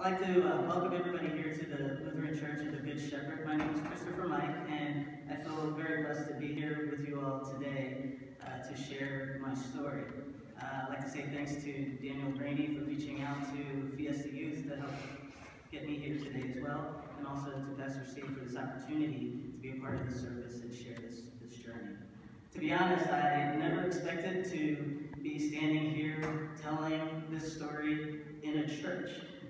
I'd like to welcome everybody here to the Lutheran Church of the Good Shephard. My name is Christopher Mike, and I feel very blessed to be here with you all today to share my story. I'd like to say thanks to Daniel Rainey for reaching out to Fiesta Youth to help get me here today as well, and also to Pastor Steve for this opportunity to be a part of the service and share this journey. To be honest, I never expected to be standing here telling this story in a church.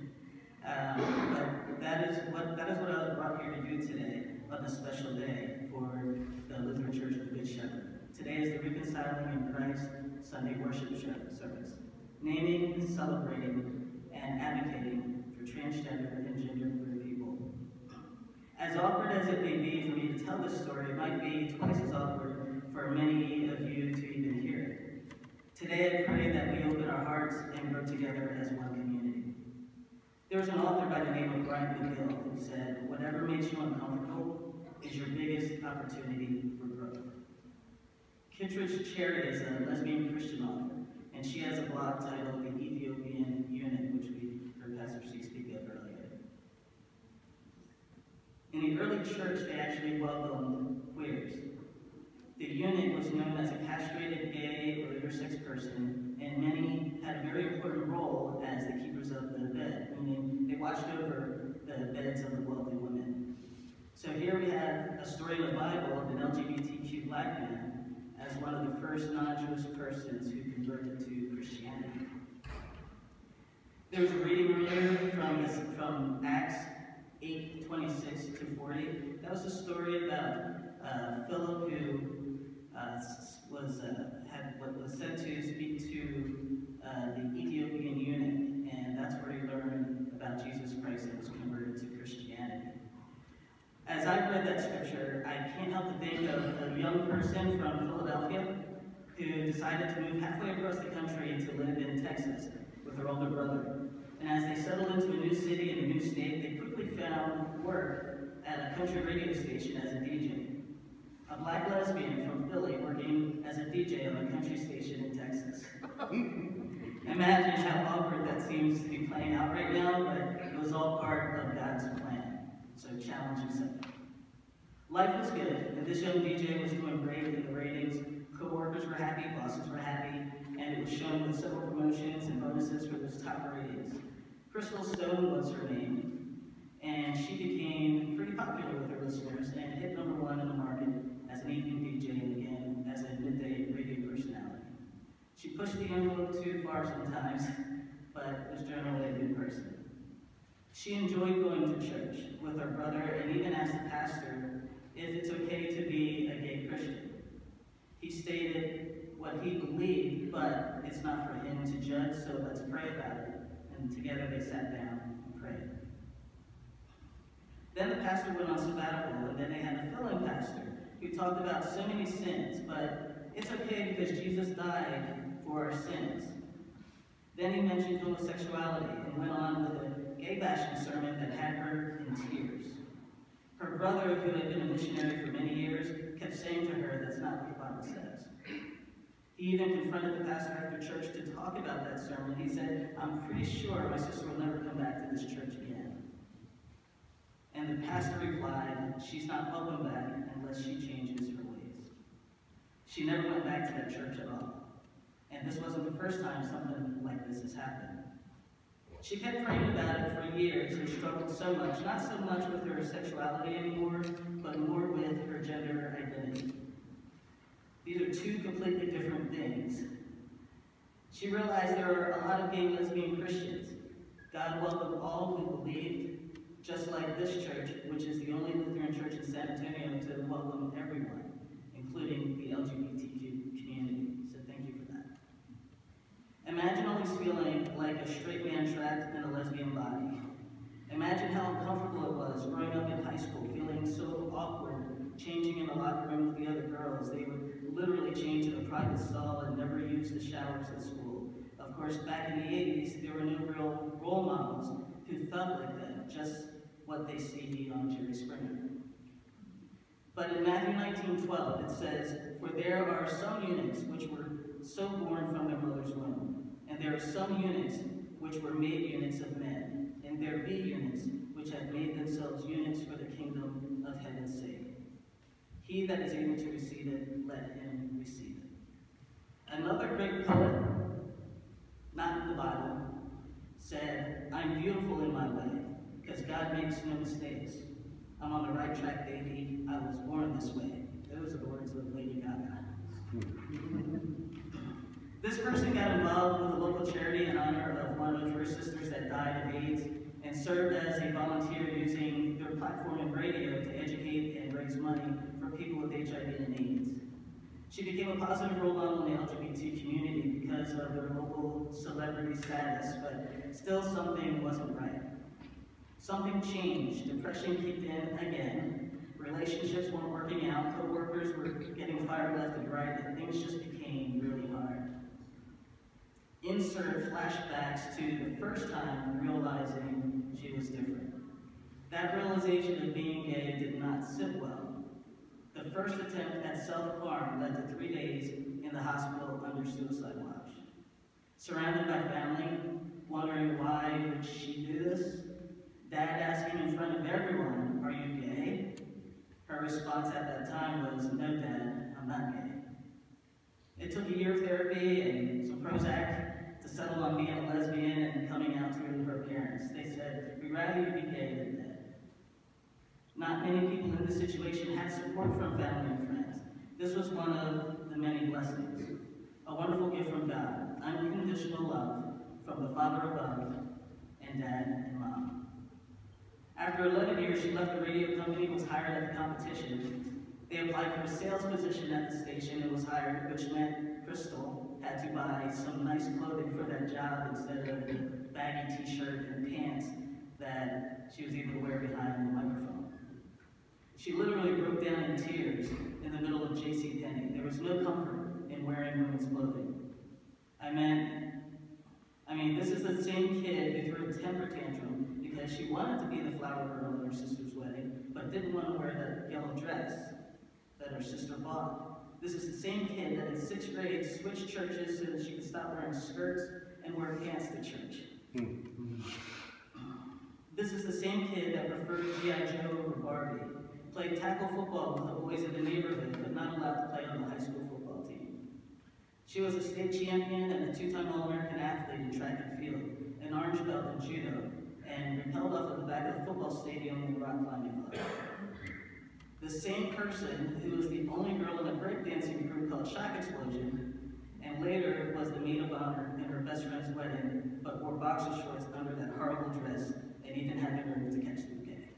But that is what I was brought here to do today on this special day for the Lutheran Church of the Good Shepherd. Today is the Reconciling in Christ Sunday worship service, naming, celebrating, and advocating for transgender and gender-queer people. As awkward as it may be for me to tell this story, it might be twice as awkward for many of you to even hear it. Today I pray that we open our hearts and grow together as one community. There was an author by the name of Brian McGill who said, "Whatever makes you uncomfortable is your biggest opportunity for growth." Kittredge Cherry is a lesbian Christian author, and she has a blog titled The Ethiopian Eunuch, which we heard Pastor C speak of earlier. In the early church, they actually welcomed queers. The eunuch was known as a castrated gay or intersex person, and many had a very important role as the keepers of the bed, meaning they watched over the beds of the wealthy women. So here we have a story in the Bible of an LGBTQ black man as one of the first non-Jewish persons who converted to Christianity. There was a reading earlier from Acts 8:26 to 40. That was a story about Philip who was sent to speak to the Ethiopian eunuch, and that's where he learned about Jesus Christ and was converted to Christianity. As I read that scripture, I can't help to think of a young person from Philadelphia who decided to move halfway across the country to live in Texas with her older brother. And as they settled into a new city and a new state, they quickly found work at a country radio station as a DJ. A black lesbian from Philly working as a DJ on a country station in Texas. Imagine how awkward that seems to be playing out right now, but it was all part of God's plan. So challenge yourself. Life was good, and this young DJ was doing great in the ratings. Co-workers were happy, bosses were happy, and it was shown with several promotions and bonuses for those top ratings. Crystal Stone was her name, and she became pretty popular with her listeners and hit #1 in the market as an evening DJ and again as a midday radio personality. She pushed the envelope too far sometimes, but was generally a good person. She enjoyed going to church with her brother and even asked the pastor if it's okay to be a gay Christian. He stated what he believed, but it's not for him to judge, so let's pray about it. And together they sat down and prayed. Then the pastor went on sabbatical, and then they had a fill-in pastor who talked about so many sins, but it's okay because Jesus died for our sins. Then he mentioned homosexuality and went on with a gay bashing sermon that had her in tears. Her brother, who had been a missionary for many years, kept saying to her, "That's not what the Bible says." He even confronted the pastor after church to talk about that sermon. He said, "I'm pretty sure my sister will never come back to this church again." And the pastor replied, "She's not welcome back unless she changes her ways." She never went back to that church at all. And this wasn't the first time something like this has happened. She kept praying about it for years and struggled so much, not so much with her sexuality anymore, but more with her gender identity. These are two completely different things. She realized there are a lot of gay and lesbian Christians. God welcomed all who believed, just like this church, which is the only Lutheran church in San Antonio to welcome everyone, including the LGBTQ community. So thank you for that. Imagine always feeling like a straight man trapped in a lesbian body. Imagine how uncomfortable it was growing up in high school, feeling so awkward, changing in the locker room with the other girls. They would literally change in a private stall and never use the showers at school. Of course, back in the 80s, there were no real role models who felt like that, just what they see on Jerry Springer. But in Matthew 19:12, it says, "For there are some eunuchs which were so born from their mother's womb, and there are some eunuchs which were made eunuchs of men, and and there be units which have made themselves eunuchs for the kingdom of heaven's sake. He that is able to receive it, let him receive it. Another great poet, not in the Bible, said, I'm beautiful in my way, because God makes no mistakes. I'm on the right track, baby. I was born this way. Those are the words of Lady Gaga. This person got involved with a local charity in honor of one of her sisters that died of AIDS and served as a volunteer using their platform and radio to educate and raise money for people with HIV and AIDS. She became a positive role model in the LGBT community because of their local celebrity status, but still something wasn't right. Something changed. Depression kicked in again. Relationships weren't working out. Co-workers were getting fired left and right, and things just became really hard. Insert flashbacks to the first time realizing she was different. That realization of being gay did not sit well. The first attempt at self-harm led to 3 days in the hospital under suicide watch. Surrounded by family, wondering why would she do this? Dad asking in front of everyone, are you gay? Her response at that time was, no, Dad, I'm not gay. It took a year of therapy and some Prozac to settle on being a lesbian and coming out to her parents. They said, we'd rather you be gay than dead. Not many people in this situation had support from family and friends. This was one of the many blessings. A wonderful gift from God, unconditional love from the Father above and Dad and Mom. After 11 years, she left the radio company and was hired at the competition. They applied for a sales position at the station and was hired, which meant Crystal had to buy some nice clothing for that job instead of the baggy t-shirt and pants that she was able to wear behind the microphone. She literally broke down in tears in the middle of JCPenney. There was no comfort in wearing women's clothing. I mean, this is the same kid who threw a temper tantrum because she wanted to be the flower girl at her sister's wedding, but didn't want to wear that yellow dress that her sister bought. This is the same kid that in 6th grade switched churches so that she could stop wearing skirts and wear pants to church. This is the same kid that preferred G.I. Joe over Barbie, played tackle football with the boys of the neighborhood, but not allowed to play on the high school football team. She was a state champion and a 2-time All-American athlete in track and field, an orange belt in judo, and repelled off of the back of the football stadium in the rock climbing club. The same person who was the only girl in a breakdancing group called Shock Explosion, and later was the maid of honor in her best friend's wedding, but wore boxer shorts under that horrible dress and even had the nerve to catch the bouquet.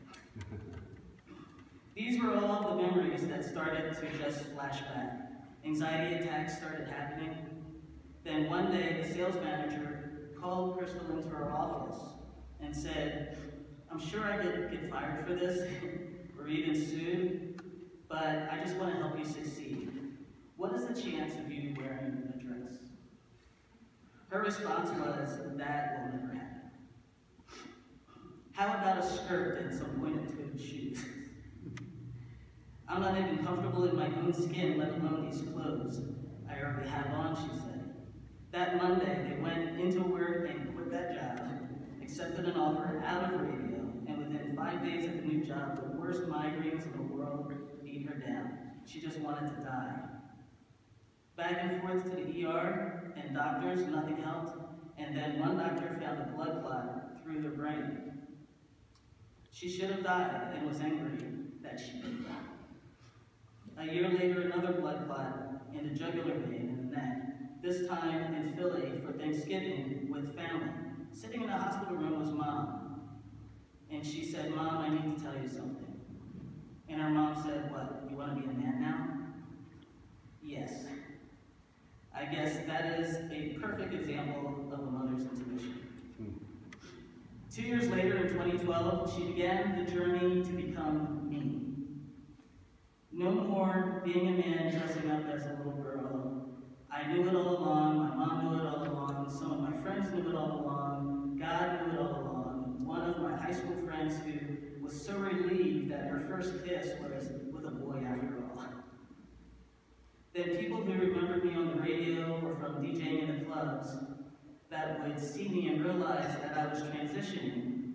These were all the memories that started to just flash back. Anxiety attacks started happening. Then one day, the sales manager called Crystal into her office and said, I'm sure I could get fired for this, or even sued, but I just want to help you succeed. What is the chance of you wearing a dress? Her response was, that will never happen. How about a skirt and some pointed-toed shoes? I'm not even comfortable in my own skin, let alone these clothes I already have on, she said. That Monday, they went into work and quit that job, accepted an offer out of radio, and within 5 days at the new job, the worst migraines in the world beat her down. She just wanted to die. Back and forth to the ER and doctors, nothing helped, and then one doctor found a blood clot through her brain. She should have died and was angry that she did that. A year later, another blood clot in the jugular vein in the neck, this time in Philly for Thanksgiving with family. Sitting in a hospital room was Mom. And she said, Mom, I need to tell you something. And her mom said, what, you want to be a man now? Yes. I guess that is a perfect example of a mother's intuition. 2 years later, in 2012, she began the journey to become me. No more being a man dressing up as a little girl. I knew it all along, my mom knew it all along, some of my friends knew it all along, God knew it all along. One of my high school friends who was so relieved that her first kiss was with a boy after all. Then people who remembered me on the radio or from DJing in the clubs that would see me and realize that I was transitioning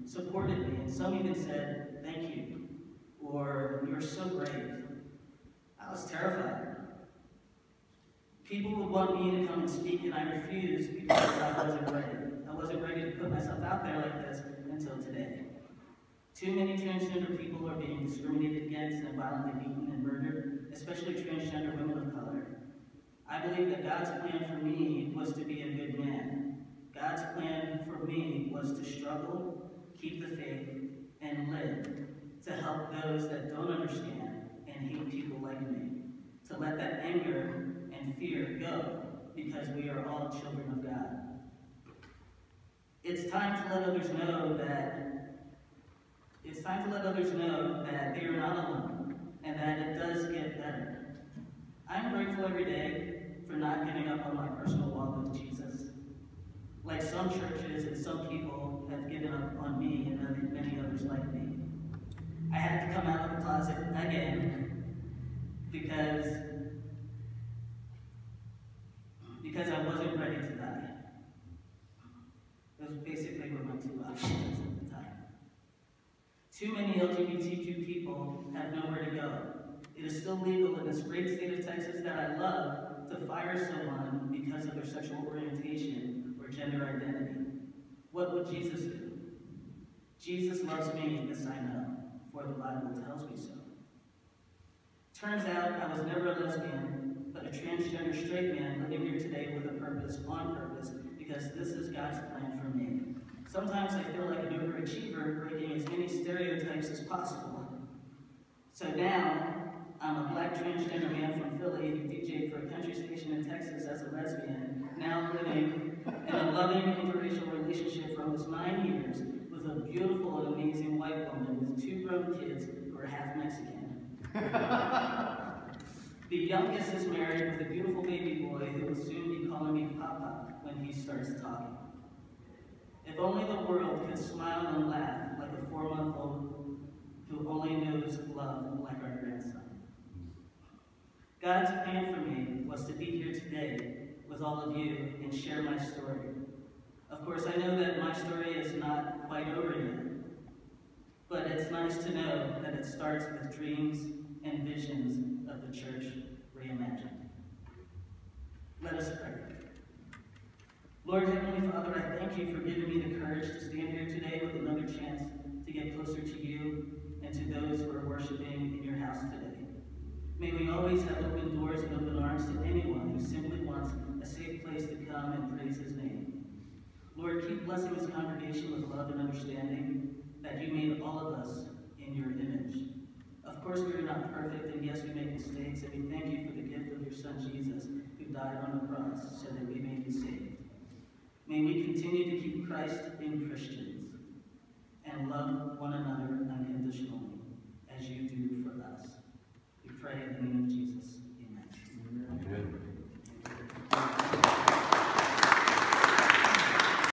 supported me, and some even said, "Thank you," or "You're so brave." I was terrified. People would want me to come and speak, and I refused because I wasn't ready. I wasn't ready to put myself out there like this until today. Too many transgender people are being discriminated against and violently beaten and murdered, especially transgender women of color. I believe that God's plan for me was to be a good man. God's plan for me was to struggle, keep the faith, and live, to help those that don't understand and hate people like me, to let that anger and fear go, because we are all children of God. It's time to let others know that they are not alone, and that it does get better. I'm grateful every day for not giving up on my personal walk with Jesus. Like some churches and some people have given up on me and many others like me. I had to come out of the closet again because I wasn't ready to die. Those basically were my two options at the time. Too many LGBTQ people have nowhere to go. It is still legal in this great state of Texas that I love to fire someone because of their sexual orientation or gender identity. What would Jesus do? Jesus loves me, this I know, for the Bible tells me so. Turns out I was never a lesbian, but a transgender straight man living here today with a purpose, on purpose, because this is God's plan for me. Sometimes I feel like an overachiever, breaking as many stereotypes as possible. So now, I'm a black transgender man from Philly who DJ'd for a country station in Texas as a lesbian, now living in a loving interracial relationship for almost 9 years with a beautiful and amazing white woman with 2 grown kids who are half Mexican. The youngest is married with a beautiful baby boy who will soon be calling me Papa when he starts talking. If only the world could smile and laugh like a 4-month-old who only knows love like our grandson. God's plan for me was to be here today with all of you and share my story. Of course, I know that my story is not quite over yet, but it's nice to know that it starts with dreams and visions of the church reimagined. Let us pray. Lord, Heavenly Father, I thank you for giving me the courage to stand here today with another chance to get closer to you and to those who are worshiping in your house today. May we always have open doors and open arms to anyone who simply wants a safe place to come and praise his name. Lord, keep blessing this congregation with love and understanding that you made all of us in your image. Of course, we are not perfect, and yes, we make mistakes, and we thank you for the gift of your Son, Jesus, who died on the cross so that we may be saved. May we continue to keep Christ in Christians and love one another unconditionally as you do for us. We pray in the name of Jesus.